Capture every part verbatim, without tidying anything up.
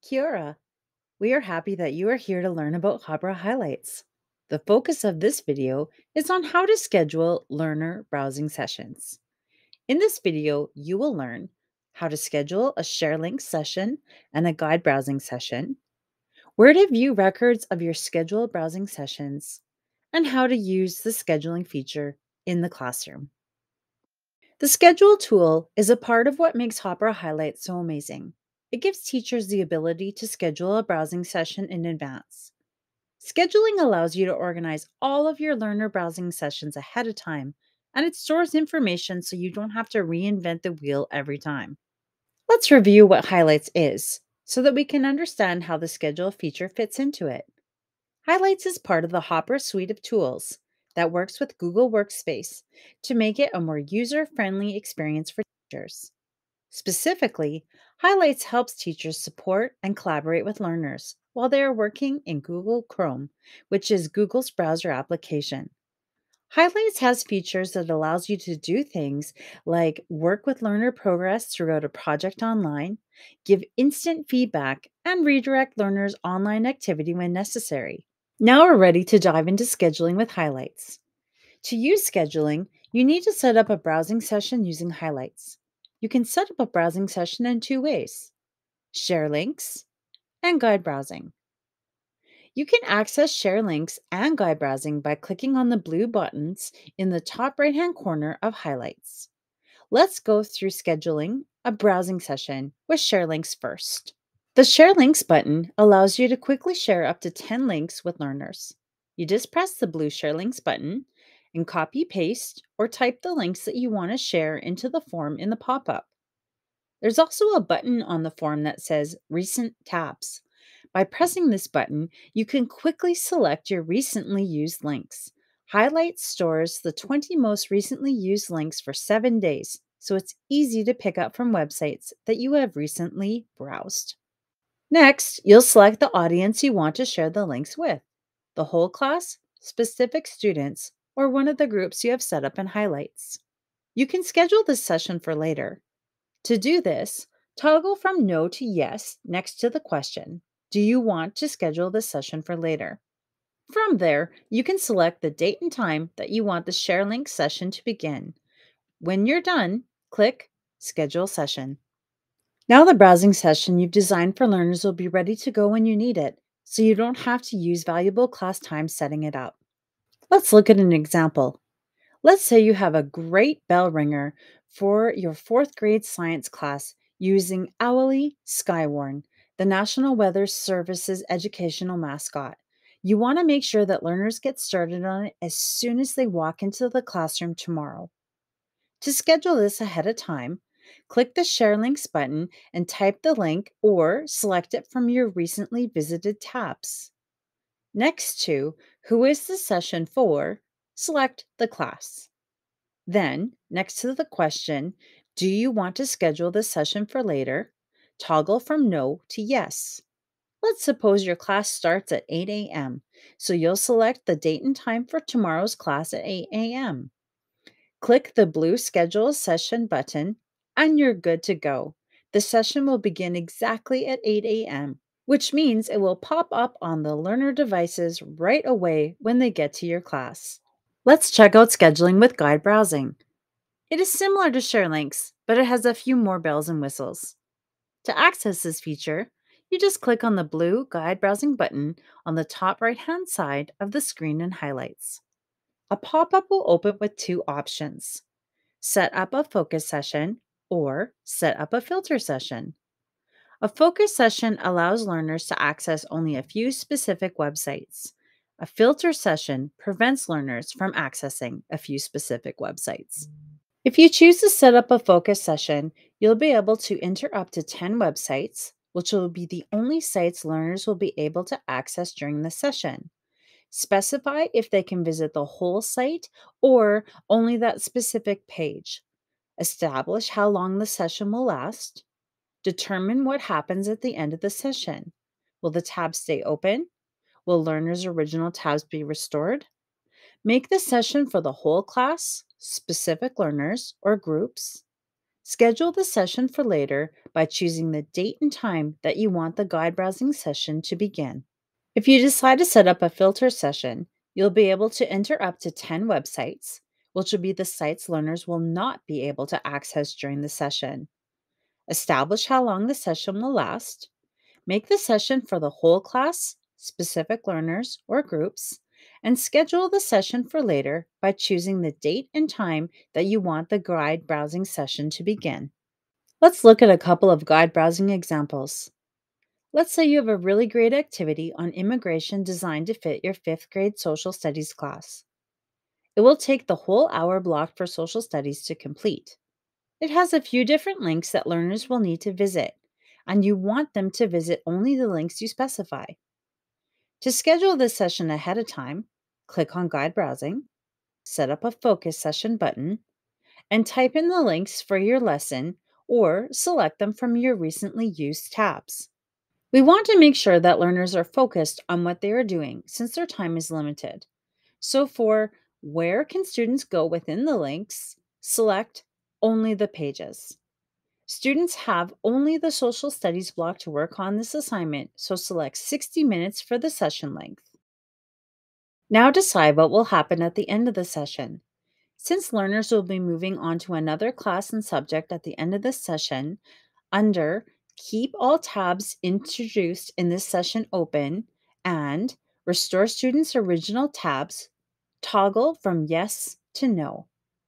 Kia ora. We are happy that you are here to learn about Hāpara highlights. The focus of this video is on how to schedule learner browsing sessions. In this video, you will learn how to schedule a share link session and a guide browsing session, where to view records of your scheduled browsing sessions, and how to use the scheduling feature in the classroom. The schedule tool is a part of what makes Hāpara Highlights so amazing. It gives teachers the ability to schedule a browsing session in advance. Scheduling allows you to organize all of your learner browsing sessions ahead of time, and it stores information so you don't have to reinvent the wheel every time. Let's review what Highlights is so that we can understand how the schedule feature fits into it. Highlights is part of the Hāpara suite of tools that works with Google Workspace to make it a more user-friendly experience for teachers. Specifically, Highlights helps teachers support and collaborate with learners while they are working in Google Chrome, which is Google's browser application. Highlights has features that allows you to do things like work with learner progress throughout a project online, give instant feedback, and redirect learners' online activity when necessary. Now we're ready to dive into scheduling with Highlights. To use scheduling, you need to set up a browsing session using Highlights. You can set up a browsing session in two ways: share links and guide browsing. You can access share links and guide browsing by clicking on the blue buttons in the top right-hand corner of Highlights. Let's go through scheduling a browsing session with share links first. The Share Links button allows you to quickly share up to ten links with learners. You just press the blue Share Links button and copy, paste, or type the links that you want to share into the form in the pop-up. There's also a button on the form that says Recent Tabs. By pressing this button, you can quickly select your recently used links. Highlights stores the twenty most recently used links for seven days, so it's easy to pick up from websites that you have recently browsed. Next, you'll select the audience you want to share the links with: the whole class, specific students, or one of the groups you have set up in Highlights. You can schedule this session for later. To do this, toggle from No to Yes next to the question, do you want to schedule this session for later? From there, you can select the date and time that you want the share link session to begin. When you're done, click Schedule Session. Now the browsing session you've designed for learners will be ready to go when you need it, so you don't have to use valuable class time setting it up. Let's look at an example. Let's say you have a great bell ringer for your fourth grade science class using Owly Skywarn, the National Weather Service's educational mascot. You want to make sure that learners get started on it as soon as they walk into the classroom tomorrow. To schedule this ahead of time, click the Share Links button and type the link or select it from your recently visited tabs. Next to Who is the session for, select the class. Then, next to the question, do you want to schedule this session for later, toggle from No to Yes. Let's suppose your class starts at eight a m, so you'll select the date and time for tomorrow's class at eight a m. Click the blue Schedule Session button, and you're good to go. The session will begin exactly at eight a m, which means it will pop up on the learner devices right away when they get to your class. Let's check out scheduling with guide browsing. It is similar to share links, but it has a few more bells and whistles. To access this feature, you just click on the blue Guide Browsing button on the top right-hand side of the screen in Highlights. A pop-up will open with two options: set up a focus session or set up a filter session. A focus session allows learners to access only a few specific websites. A filter session prevents learners from accessing a few specific websites. If you choose to set up a focus session, you'll be able to enter up to ten websites, which will be the only sites learners will be able to access during the session. Specify if they can visit the whole site or only that specific page. Establish how long the session will last. Determine what happens at the end of the session. Will the tabs stay open? Will learners' original tabs be restored? Make the session for the whole class, specific learners, or groups. Schedule the session for later by choosing the date and time that you want the guide browsing session to begin. If you decide to set up a filter session, you'll be able to enter up to ten websites, which will be the sites learners will not be able to access during the session. Establish how long the session will last. Make the session for the whole class, specific learners, or groups, and schedule the session for later by choosing the date and time that you want the guide browsing session to begin. Let's look at a couple of guide browsing examples. Let's say you have a really great activity on immigration designed to fit your fifth grade social studies class. It will take the whole hour blocked for social studies to complete. It has a few different links that learners will need to visit, and you want them to visit only the links you specify. To schedule this session ahead of time, click on Guide Browsing, set up a Focus Session button, and type in the links for your lesson or select them from your recently used tabs. We want to make sure that learners are focused on what they are doing since their time is limited. So for Where can students go within the links, select Only the pages. Students have only the social studies block to work on this assignment, so select sixty minutes for the session length. Now decide what will happen at the end of the session. Since learners will be moving on to another class and subject at the end of this session, under Keep all tabs introduced in this session open and Restore students' original tabs, toggle from Yes to No.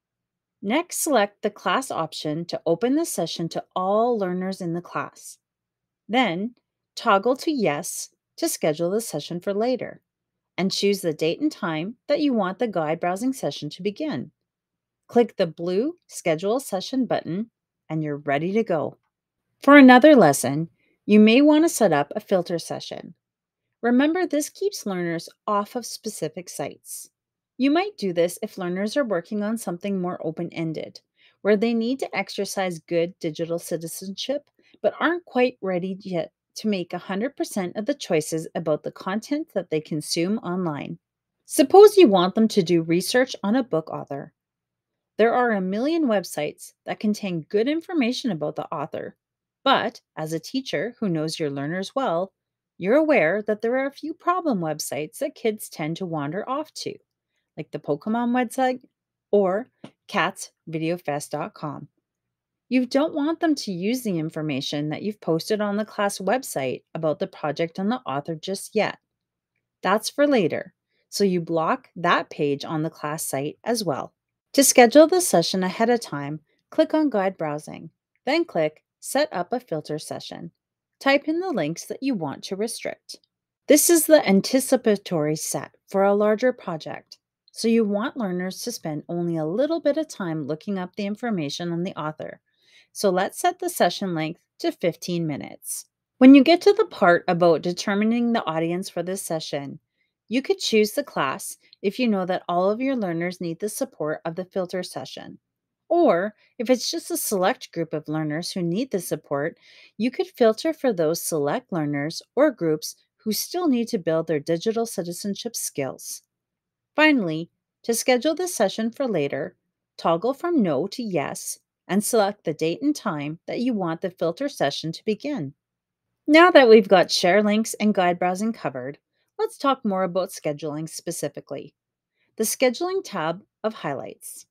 Next, select the class option to open the session to all learners in the class. Then, toggle to Yes to schedule the session for later, and choose the date and time that you want the guide browsing session to begin. Click the blue Schedule Session button, and you're ready to go. For another lesson, you may want to set up a filter session. Remember, this keeps learners off of specific sites. You might do this if learners are working on something more open-ended, where they need to exercise good digital citizenship but aren't quite ready yet to make one hundred percent of the choices about the content that they consume online. Suppose you want them to do research on a book author. There are a million websites that contain good information about the author, but as a teacher who knows your learners well, you're aware that there are a few problem websites that kids tend to wander off to, like the Pokemon website or cats video fest dot com. You don't want them to use the information that you've posted on the class website about the project and the author just yet. That's for later, so you block that page on the class site as well. To schedule the session ahead of time, click on Guide Browsing, then click Set up a filter session. Type in the links that you want to restrict. This is the anticipatory set for a larger project, so you want learners to spend only a little bit of time looking up the information on the author. So let's set the session length to fifteen minutes. When you get to the part about determining the audience for this session, you could choose the class if you know that all of your learners need the support of the filter session. Or if it's just a select group of learners who need the support, you could filter for those select learners or groups who still need to build their digital citizenship skills. Finally, to schedule the session for later, toggle from No to Yes and select the date and time that you want the filter session to begin. Now that we've got share links and guide browsing covered, let's talk more about scheduling specifically. The Scheduling tab of Highlights.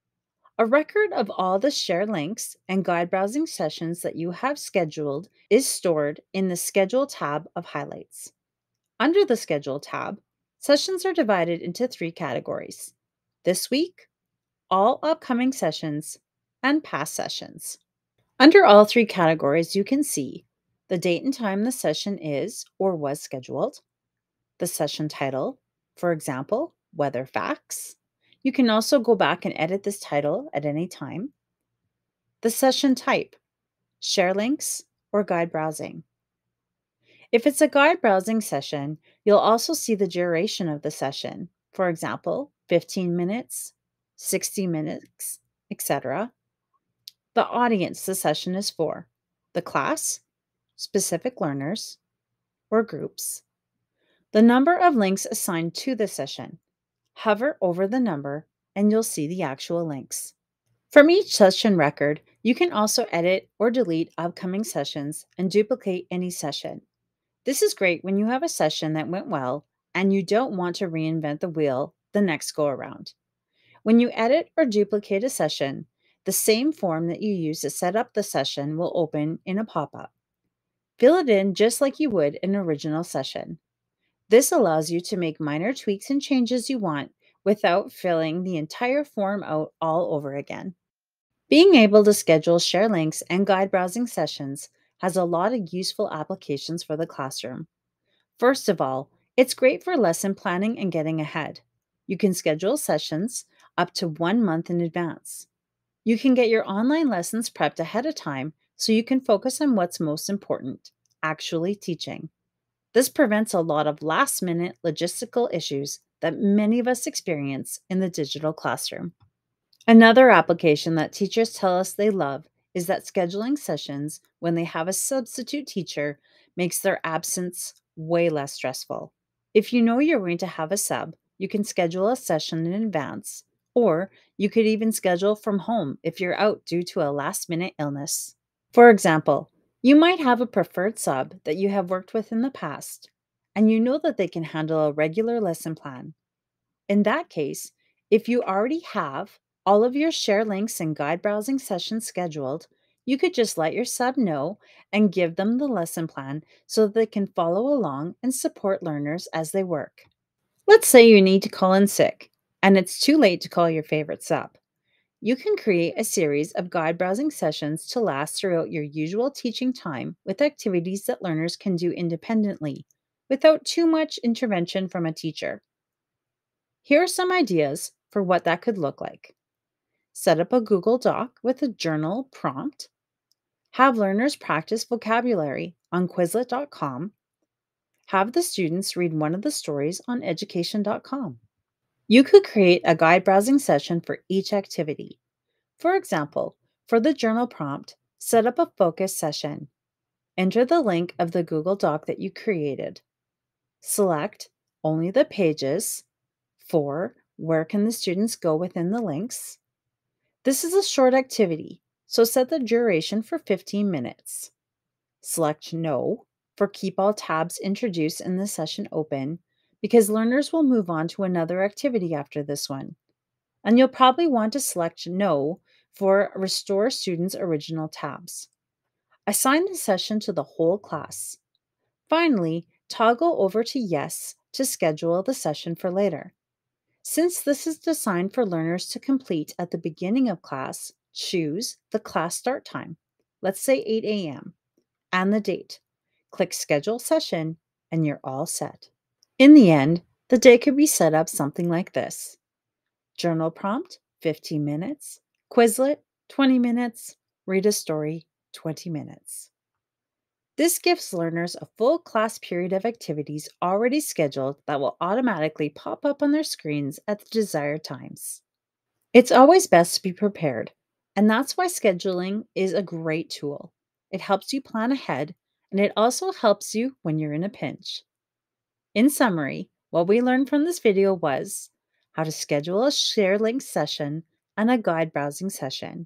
A record of all the share links and guide browsing sessions that you have scheduled is stored in the Schedule tab of Highlights. Under the Schedule tab, sessions are divided into three categories: This week, all upcoming sessions, and past sessions. Under all three categories, you can see the date and time the session is or was scheduled, the session title, for example, Weather Facts. You can also go back and edit this title at any time. The session type, share links or guide browsing. If it's a guide browsing session, you'll also see the duration of the session, for example, fifteen minutes, sixty minutes, et cetera. The audience the session is for, the class, specific learners, or groups. The number of links assigned to the session. Hover over the number and you'll see the actual links. From each session record, you can also edit or delete upcoming sessions and duplicate any session. This is great when you have a session that went well and you don't want to reinvent the wheel the next go around. When you edit or duplicate a session, the same form that you use to set up the session will open in a pop-up. Fill it in just like you would an original session. This allows you to make minor tweaks and changes you want without filling the entire form out all over again. Being able to schedule share links and guide browsing sessions has a lot of useful applications for the classroom. First of all, it's great for lesson planning and getting ahead. You can schedule sessions up to one month in advance. You can get your online lessons prepped ahead of time so you can focus on what's most important, actually teaching. This prevents a lot of last minute logistical issues that many of us experience in the digital classroom. Another application that teachers tell us they love is that scheduling sessions when they have a substitute teacher makes their absence way less stressful. If you know you're going to have a sub, you can schedule a session in advance, or you could even schedule from home if you're out due to a last minute illness. For example, you might have a preferred sub that you have worked with in the past, and you know that they can handle a regular lesson plan. In that case, if you already have all of your share links and guide browsing sessions scheduled, you could just let your sub know and give them the lesson plan so that they can follow along and support learners as they work. Let's say you need to call in sick and it's too late to call your favorite sub. You can create a series of guide browsing sessions to last throughout your usual teaching time with activities that learners can do independently without too much intervention from a teacher. Here are some ideas for what that could look like. Set up a Google Doc with a journal prompt. Have learners practice vocabulary on Quizlet dot com. Have the students read one of the stories on education dot com. You could create a guide browsing session for each activity. For example, for the journal prompt, set up a focus session. Enter the link of the Google Doc that you created. Select only the pages for where can the students go within the links. This is a short activity, so set the duration for fifteen minutes. Select No for keep all tabs introduced in the session open because learners will move on to another activity after this one. And you'll probably want to select No for restore students' original tabs. Assign the session to the whole class. Finally, toggle over to Yes to schedule the session for later. Since this is designed for learners to complete at the beginning of class, choose the class start time, let's say eight a m, and the date. Click Schedule Session, and you're all set. In the end, the day could be set up something like this. Journal prompt, fifteen minutes. Quizlet, twenty minutes. Read a story, twenty minutes. This gives learners a full class period of activities already scheduled that will automatically pop up on their screens at the desired times. It's always best to be prepared, and that's why scheduling is a great tool. It helps you plan ahead, and it also helps you when you're in a pinch. In summary, what we learned from this video was how to schedule a share link session and a guide browsing session,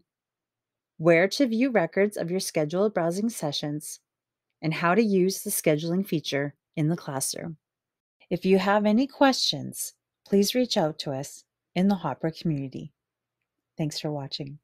where to view records of your scheduled browsing sessions, and how to use the scheduling feature in the classroom. If you have any questions, please reach out to us in the Hāpara community. Thanks for watching.